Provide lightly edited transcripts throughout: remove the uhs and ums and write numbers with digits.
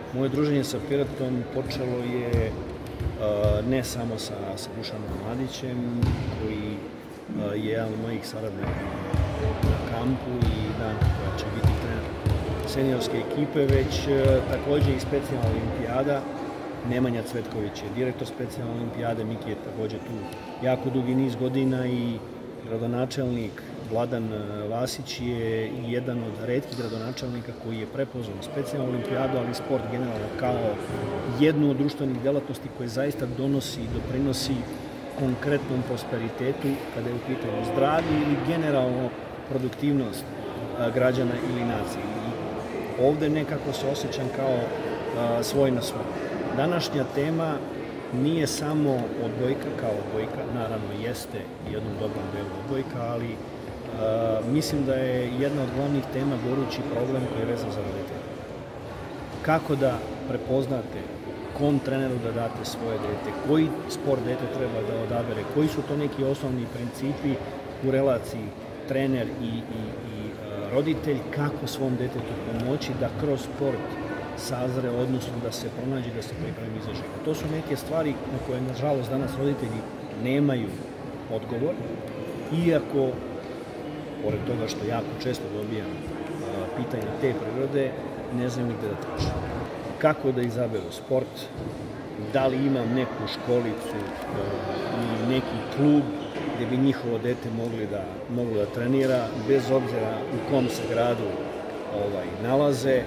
Moje druženje sa Piratom počelo je ne samo sa Dušanom Mladićem, koji je jedan od mojih saradnika na kampu i Danka koja će biti trener seniorske ekipe, već također i specijalna olimpijada. Nemanja Cvetković je direktor specijalne olimpijade, Miki je također tu jako dugi niz godina i gradonačelnik Vladan Vasić je jedan od retkih gradonačelnika koji je prepoznao specijalnu olimpijadu, ali i sport generalno kao jednu od društvenih delatnosti koje zaista donosi i doprinosi konkretnom prosperitetu kada je u pitanju zdravlje ili generalno produktivnost građana ili nacije. I ovde nekako se osjećam kao svoj na svoj. Današnja tema nije samo odbojka kao odbojka, naravno jeste jednom dobrom delu odbojka, ali mislim da je jedna od glavnih tema gorući problem koji je vezan za roditelje. Kako da prepoznate kom treneru da date svoje dete, koji sport dete treba da odabere, koji su to neki osnovni principi u relaciji trener i roditelj, kako svom detetu pomoći da kroz sport sazre, odnosno da se pronađe, da se pripremi za život. To su neke stvari na koje, nažalost, danas roditelji nemaju odgovor, iako, pored toga što jako često dobijam pitanja te prirode, ne znam nigde da tražim. Kako da izaberu sport, da li imam neku školicu ili neki klub gdje bi njihovo dete moglo da trenira, bez obzira u kom se gradu nalaze,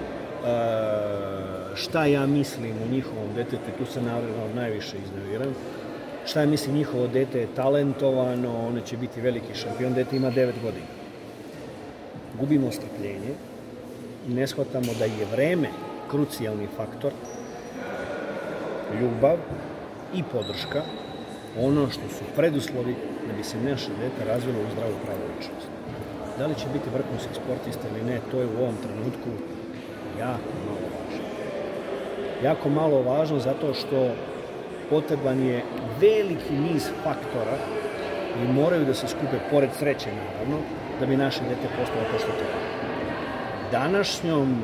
šta ja mislim o njihovom detetu, tu se naravno najviše iznerviram, šta ja mislim njihovo dete je talentovano, ono će biti veliki šampion, dete ima 9 godina. Gubimo strpljenje i ne shvatamo da je vreme krucijalni faktor, ljubav i podrška, ono što su preduslovi da bi se naše dete razvilo u zdravu pravu ličnost. Da li će biti vrhunski sportista ili ne, to je u ovom trenutku jako malo važno. Jako malo važno zato što potreban je veliki niz faktora i moraju da se skupe, pored sreće naravno, da bi naše dete postalo to što treba. Današnjom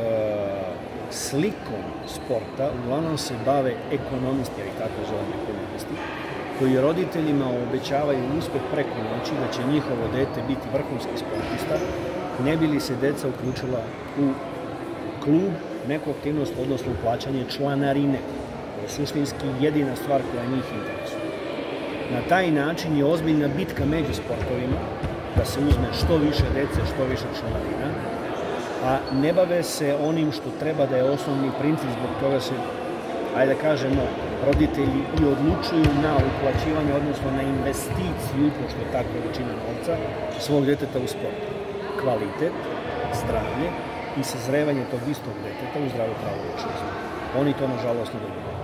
slikom sporta uglavnom se bave ekonomisti, ali tako zovem ekonomisti, koji roditeljima obećavaju uspeh preko noći da će njihovo dete biti vrhunski sportista, ne bi li se deca uključila u klub, neku aktivnost, odnosno plaćanje članarine. To je suštinski jedina stvar koja njih interesuje. Na taj način je ozbiljna bitka među sportovima da se uzme što više dece, što više članarina, a ne bave se onim što treba da je osnovni princip, zbog toga se, ajde da kažemo, roditelji i odlučuju na uplaćivanje, odnosno na investiciju, pošto je takva većina novca, svog deteta u sport. Kvalitet, zdravlje i sazrevanje tog istog deteta u zdravu pravu ličnost. Oni to, nažalost, ne dobiju.